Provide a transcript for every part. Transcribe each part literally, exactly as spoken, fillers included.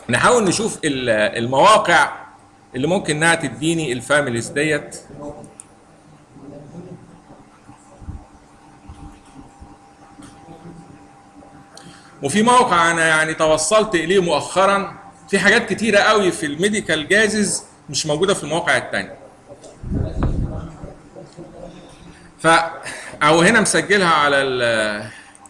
نحاول نشوف المواقع اللي ممكن انها تديني الفاميليز ديت. وفي موقع انا يعني توصلت اليه مؤخرا، في حاجات كتيره قوي في الميديكال جازز مش موجوده في المواقع التانية. ف او هنا مسجلها على ال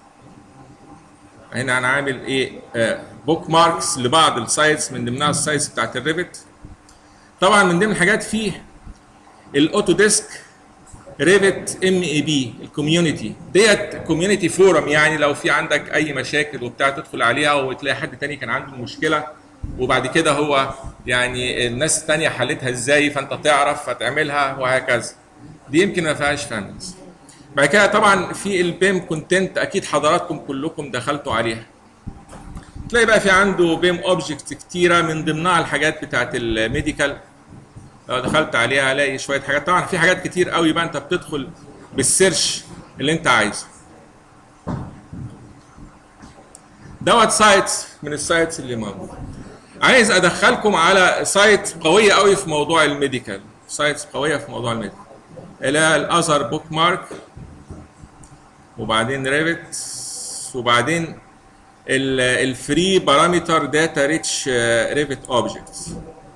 هنا انا عامل ايه بوك ماركس لبعض السايتس، من ضمنها السايتس بتاعت الريفت. طبعا من ضمن الحاجات فيه الاوتو ديسك ريفت ام اي بي الكوميونتي ديت، كوميونتي فورم، يعني لو في عندك اي مشاكل وبتاع تدخل عليها وتلاقي حد تاني كان عنده مشكله وبعد كده هو يعني الناس التانيه حلتها ازاي فانت تعرف فتعملها وهكذا. دي يمكن ما فيهاش فانز. بعد كده طبعا في البيم كونتنت، اكيد حضراتكم كلكم دخلتوا عليها. تلاقي بقى في عنده بيم اوبجكت كتيره، من ضمنها الحاجات بتاعت الميديكال. لو دخلت عليها هلاقي شويه حاجات. طبعا في حاجات كتير قوي بقى انت بتدخل بالسيرش اللي انت عايزه. دوت سايتس من السايتس اللي موجود. عايز ادخلكم على سايت قويه قوي في موضوع الميديكال، سايتس قويه في موضوع الميديكال، اللي هي الاذر بوك مارك، وبعدين ريفت، وبعدين الفري بارامتر داتا ريتش ريفت اوبجكتس.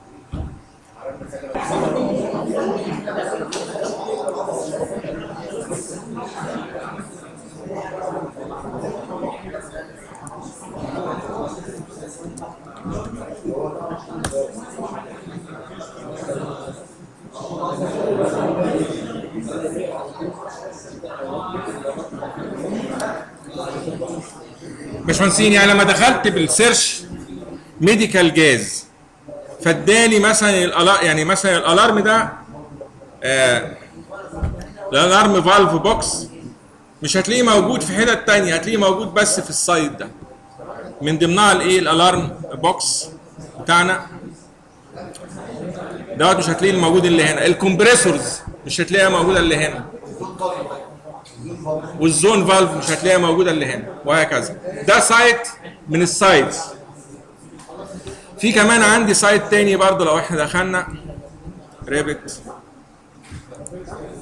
باشمهندسين، يعني لما دخلت بالسيرش ميديكال جاز فاداني مثلا الالارم، يعني مثلا الالارم ده آه الالارم فالف بوكس مش هتلاقيه موجود في حتة تانية، هتلاقيه موجود بس في السايت ده. من ضمنها الايه الالارم بوكس بتاعنا دوت، مش هتلاقيه الموجود اللي هنا. الكمبريسورز مش هتلاقيها موجوده اللي هنا، والزون فالف مش هتلاقيها موجوده اللي هنا، وهكذا. ده سايت من السايتس. في كمان عندي سايت تاني برضو لو احنا دخلنا ريفت